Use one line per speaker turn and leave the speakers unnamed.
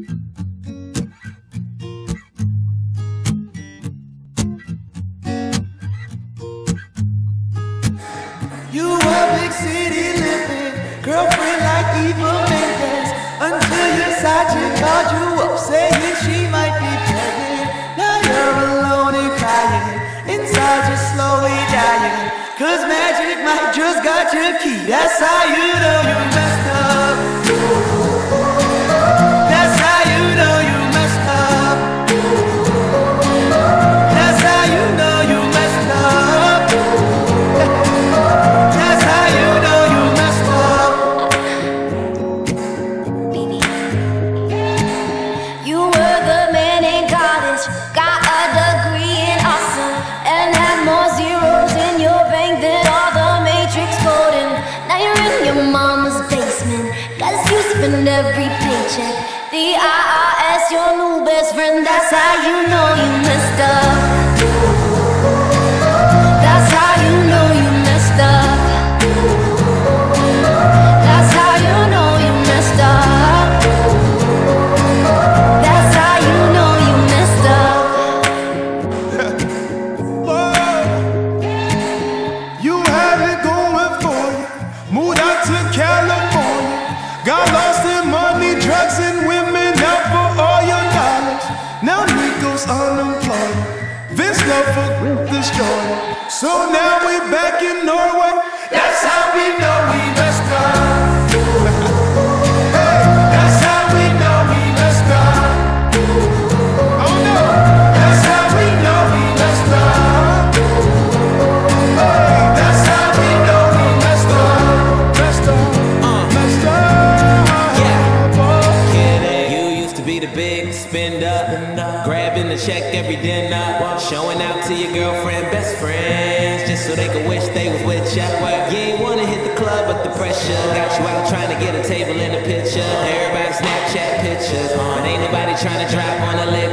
You were big city living, girlfriend like Eva Mendes, until your side chick called you up saying she might be pregnant. Now you're alone and crying, inside you're slowly dying, cause magic might just got your key. That's how you know you messed up. That's how you know you messed up. That's how you know you messed up. That's how you know you messed up.
You were the man in college, got a degree in awesome, and had more zeros in your bank than all the Matrix coding. Now you're in your mama's basement, cause you spend every paycheck. The IRS, your new best friend, that's how you know you messed up. That's how you know you messed up. That's how you know you messed up. That's how you know you messed up.
You had it going for you, moved out to California, got lost in money, drugs and women, out for all your knowledge. Now Nico's unemployed, Vince love for destroyed. So now we back in Norway.
That's how we know we messed up. Hey, that's how we know we messed up.
Oh no!
That's how we know we messed up. Hey, that's how we know we messed up.
Messed up, messed up.
You used to be the big spender, grabbing the check every dinner, showing out to your girlfriend, best friends, just so they could wish they was with ya. You ain't wanna hit the club, but the pressure got you out trying to get a table in the picture. Everybody Snapchat pictures, but ain't nobody trying to drive on the list.